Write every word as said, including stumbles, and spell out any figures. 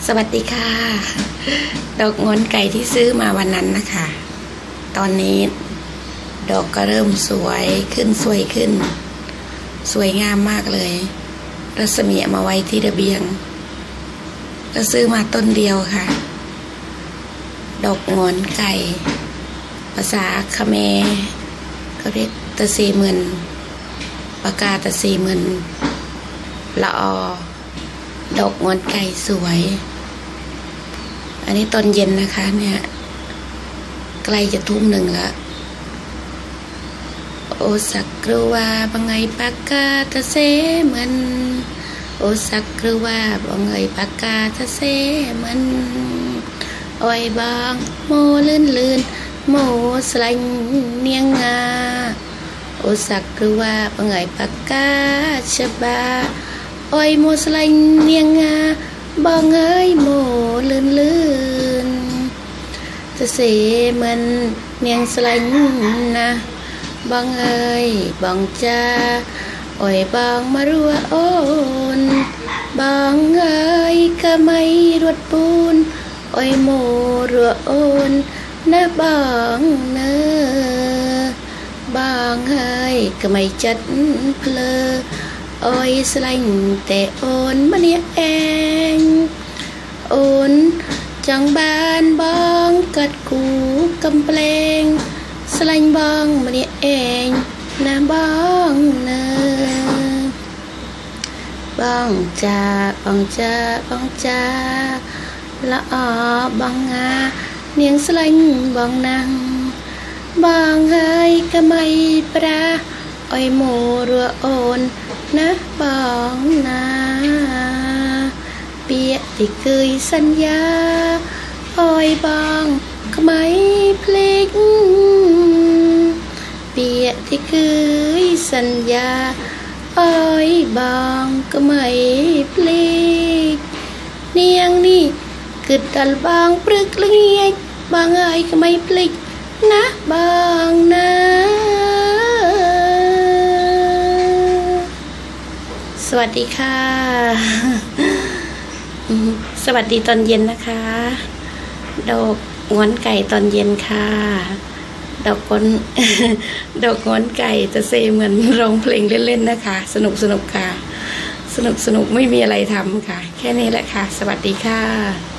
สวัสดีค่ะดอกงอนไก่ที่ซื้อมาวันนั้นนะคะตอนนี้ดอกก็เริ่มสวยขึ้นสวยขึ้นสวยงามมากเลยรัศมีมาไว้ที่ระเบียงก็ซื้อมาต้นเดียวค่ะดอกงอนไก่ภาษาเขมรก็เรียกตะซีมึนปากกาตะซีมึนละออดอกงอนไก่สวยอันนี้ตอนเย็นนะคะเนี่ยใกล้จะทุ่มหนึ่งแล้วโอสักกรือว่าบางไงปากกาตะเซมันโอสักกรือว่าบางไงปากกาตะเซมันอ้อยบางโมลื่นลื่นโมสลังเนียงงาโอสักกรือว่าบางไงปากกาชบาอ้อยโมสลังเนียงงาบางเอ้ยโมลื่นลื่นจะเสมันเนียงสลังนะบางเอ้ยบางจ้าอ้อยบางมารัวโอนบางเอ้ยก็ไม่รวดปูนอ้อยโมรัวโอนนะบางเนอบางเอ้ยก็ไม่จัดเพลออ้อยสลังแต่โอนมาเนี่ยเองโอนจังบานบางกัดกูกำแปลงสลังบางมาเนี่ยเองนะบางเนอบางจ้าบางจ้าบางจ้าละออบางงาเนียงสลังบางนางบางเฮ้ยก็ไม่ปลาอ้อยโมรัวโอนนะบางนาเปียที่เคยสัญญาอ้อยบางก็ไม่พลิกเปียที่เคยสัญญาอ้อยบางก็ไม่พลิกเนียงนี่กึดดัลบางปรึกเลียดบางไอ้ก็ไม่พลิกนะบางนะสวัสดีค่ะสวัสดีตอนเย็นนะคะดอกงอนไก่ตอนเย็นค่ะดอกงอนดอกงอนไก่จะเซเหมือนร้องเพลงเล่นๆนะคะสนุกสนุกค่ะสนุกสนุกไม่มีอะไรทำค่ะแค่นี้แหละค่ะสวัสดีค่ะ